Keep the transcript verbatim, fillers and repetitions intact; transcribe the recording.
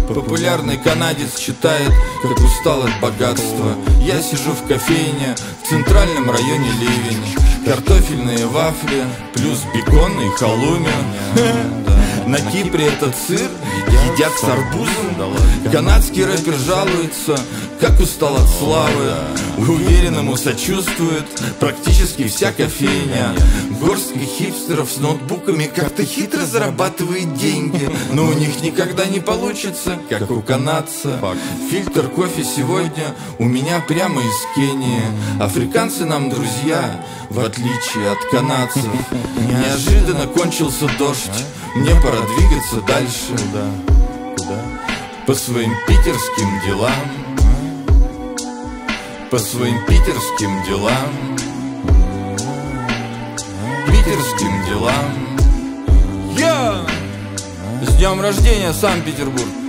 Популярный канадец читает, как устал от богатства. Я сижу в кофейне, в центральном районе ливень. Картофельные вафли, плюс бекон и халуми. На Кипре этот сыр едят с арбузом. Канадский рэпер жалуется, как устал от славы. Уверенному сочувствует практически вся кофейня. Горстка хипстеров с ноутбуками как-то хитро зарабатывает деньги, но у них никогда не получится, как у канадца. Фильтр кофе сегодня у меня прямо из Кении. Африканцы нам друзья, в отличие от канадцев. Неожиданно кончился дождь, мне пора двигаться дальше. Куда? Куда? По своим питерским делам. По своим питерским делам. Питерским делам. Я! С днем рождения, Санкт-Петербург!